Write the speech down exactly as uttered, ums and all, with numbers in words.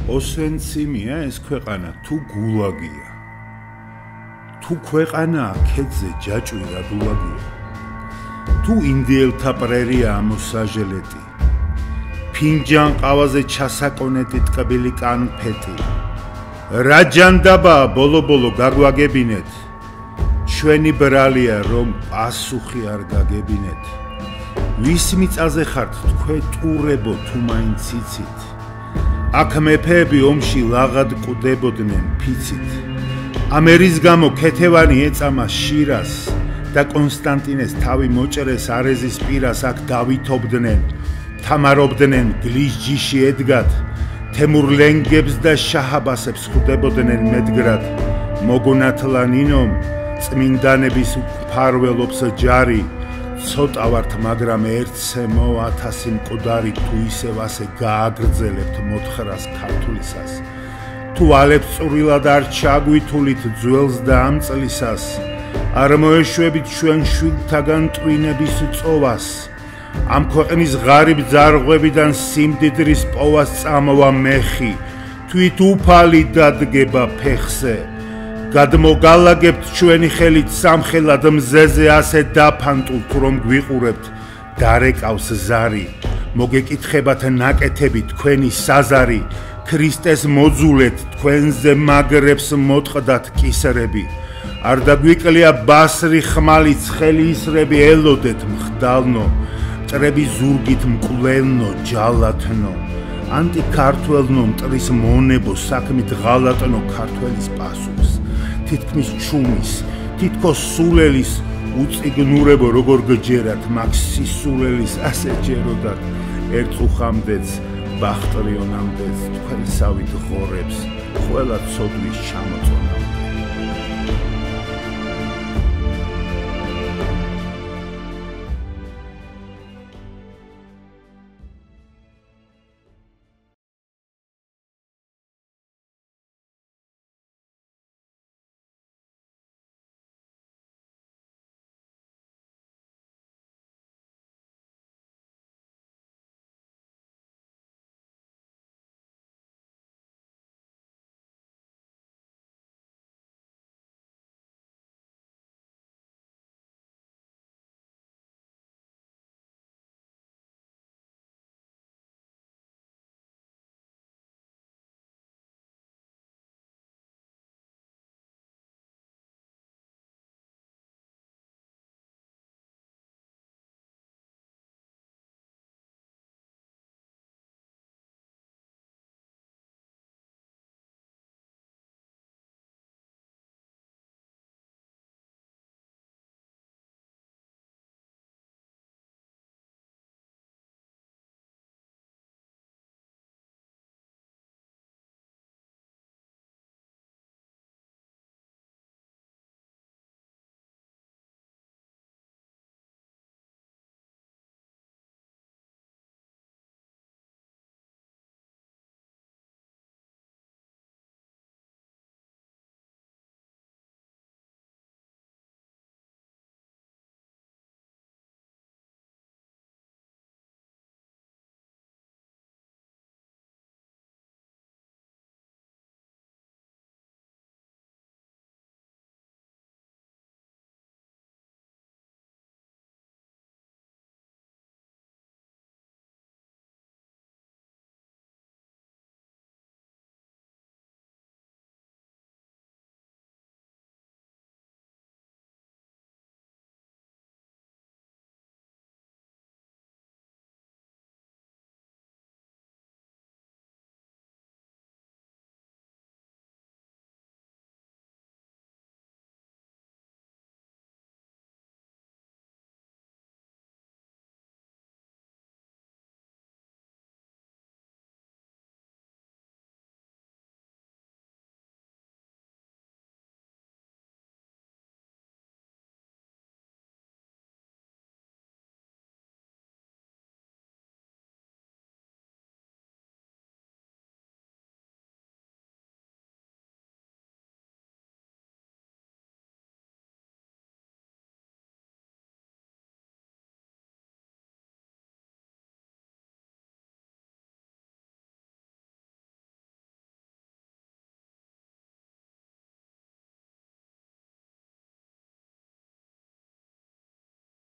ოსვენციმია ეს ქვეყანა თუ გულაგია თუ ქვეყანაა ქედზე ჯაჭვირა გულაგია თუ ინდიელთა პრერია ამოსაჟელეტი ფინჯან ყავაზე ჩასაკონეტი ტკბილი კანფეტი რა ჯანდაბაა ბოლო-ბოლო გაგვაგებინეთ ჩვენი ბრალია რომ პასუხი არ გაგებინეთ ვის მიწაზე ხართ თქვენ ტურებო თუ მაინც იცით აქ მეფეები ომში ლაღად კვდებოდნენ ფიცით ამერის გამო ქეთევანი ეწამა შირას და კონსტანტინეს თავი მოჭრეს არეზის პირას აქ დავითობდნენ თამარობდნენ გლის ჯიში ედგათ თემურლენგებს და შაჰაბასებს ხვდებოდნენ მედგრად მოგონათლა ნინომ წმინდანების ფარველობს ჯარი ცოტა ვართ მაგრამ ერთცემო ათასი მკვდარი თუ ისევ ასე გააგრძელებთ მოთხრას ქართულისას თუ ალებს წვრილად არ ჩაგვითულით ძველს და ამწლისას არ მოეშვებით ჩვენ შვილთაგან ტვინების წოვას ამ ქვეყნის ღარიბ ძარღვებიდან სიმდიდრის პოვას წამოვა მეხი თვით უფალი დადგება ფეხზე გადმოგალაგებთ ჩვენი ხელით სამხელად მზეზე ასე დაფანტულთ რომ გვიყურებთ დარეკავს ზარი მოგეკითხებათ ნაკეთები თქვენი საზარი ქრისტეს მოძულეთ თქვენზე მაგრებს მოტყდათ კისრები არ დაგვიკლია ბასრი ხმალი ცხელი ისრები ელოდეთ მხდალნო ტრები ზურგით მკვლელნო ჯალათნო ანტიქართველნო მტრის მონებო საქმით ღალატნო ქართველის პასუხს თითქმის ჩუმის თითქოს სულელის უწიგნურებო როგორ გჯერათ მაგ სისულელის ასე ჯეროდათ ერთხუხამდეც ბახტრიონამდეც თქვენსავით ღორებს ყველა ცოდვის ჩამოწონავთ